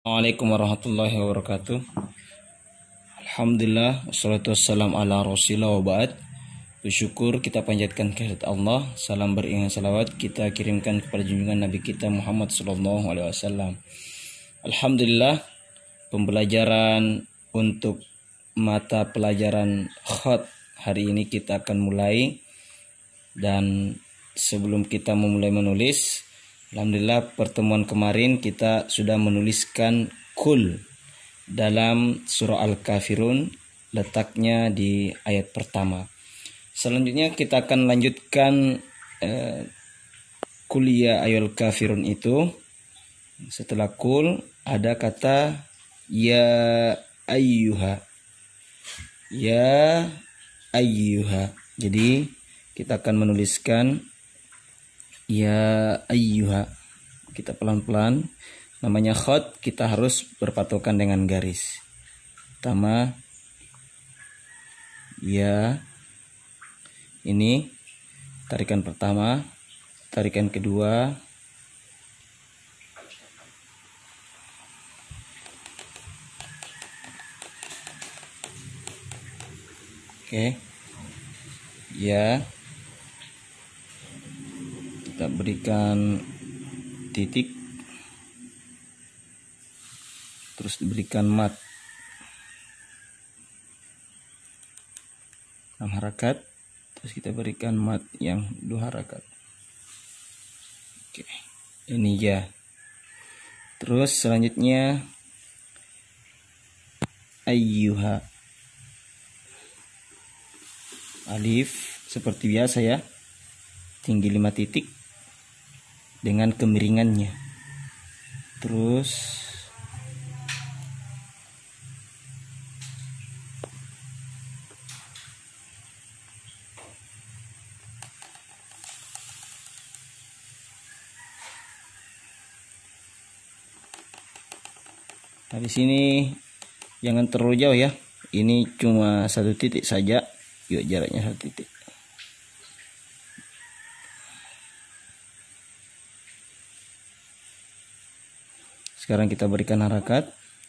Assalamualaikum warahmatullahi wabarakatuh. Alhamdulillah, wassalatu wassalam ala rasulillah wa ba'd. Bersyukur kita panjatkan kehadirat Allah. Salam beriringan salawat kita kirimkan kepada junjungan Nabi kita Muhammad sallallahu alaihi wasallam. Alhamdulillah, pembelajaran untuk mata pelajaran khat hari ini kita akan mulai. Dan sebelum kita memulai menulis, alhamdulillah pertemuan kemarin kita sudah menuliskan kul dalam surah Al-Kafirun, letaknya di ayat pertama. Selanjutnya kita akan lanjutkan kuliah ayat Kafirun itu. Setelah kul ada kata ya ayyuha. Ya ayyuha. Jadi kita akan menuliskan ya ayyuha. Kita pelan-pelan. Namanya khat, kita harus berpatokan dengan garis. Pertama ya. Ini tarikan pertama, tarikan kedua, oke. Ya. Kita berikan titik, terus diberikan mat 6 harakat, terus kita berikan mat yang 2 harakat. Oke, ini ya. Terus selanjutnya ayyuha, alif seperti biasa ya, tinggi 5 titik dengan kemiringannya. Terus di sini jangan terlalu jauh ya. Ini cuma 1 titik saja. Yuk, jaraknya 1 titik. Sekarang kita berikan harakat.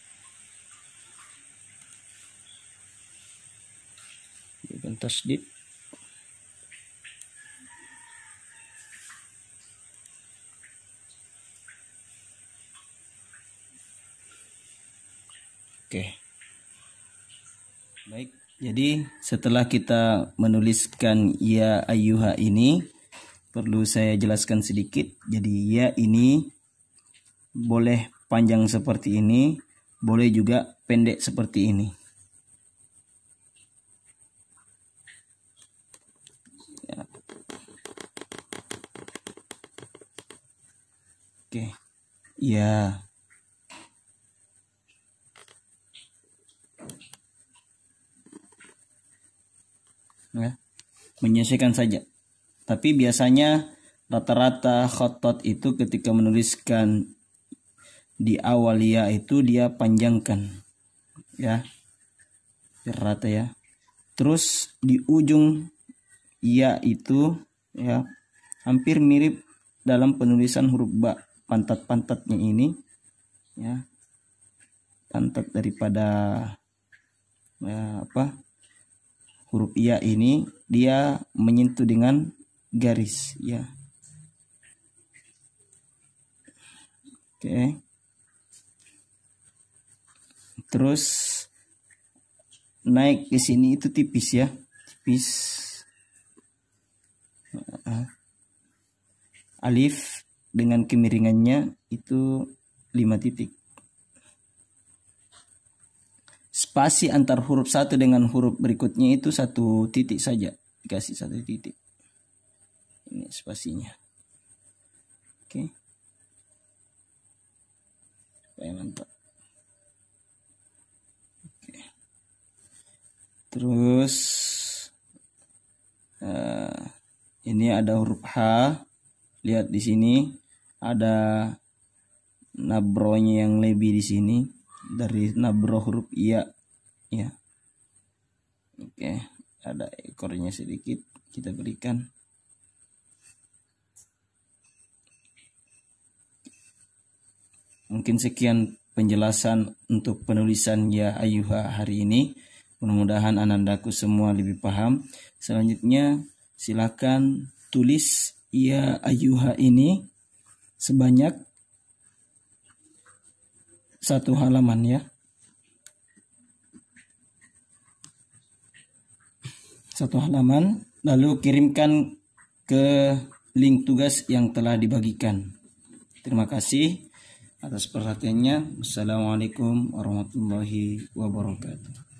Berikan tasdid. Oke. Baik, jadi setelah kita menuliskan ya ayyuha ini, perlu saya jelaskan sedikit. Jadi ya ini boleh panjang seperti ini, boleh juga pendek seperti ini. Ya. Oke. Ya. Ya, menyesuaikan saja. Tapi biasanya rata-rata khatat itu ketika menuliskan di awal ya itu dia panjangkan ya, rata ya. Terus di ujung ya itu ya hampir mirip dalam penulisan huruf ba, pantat-pantatnya ini ya, pantat daripada ya, huruf ya ini dia menyentuh dengan garis ya. Oke. Terus naik ke sini itu tipis ya, tipis. Alif dengan kemiringannya itu 5 titik. Spasi antar huruf satu dengan huruf berikutnya itu 1 titik saja, dikasih 1 titik. Ini spasinya. Oke. Supaya mantap. Oke. Terus ini ada huruf H. Lihat di sini ada nabronya yang lebih di sini dari nabro huruf iya ya. Oke, ada ekornya sedikit kita berikan. Mungkin sekian penjelasan untuk penulisan ya ayyuha hari ini. Mudah-mudahan anandaku semua lebih paham. Selanjutnya silakan tulis ya ayyuha ini sebanyak 1 halaman ya. 1 halaman, lalu kirimkan ke link tugas yang telah dibagikan. Terima kasih atas perhatiannya. Wassalamualaikum warahmatullahi wabarakatuh.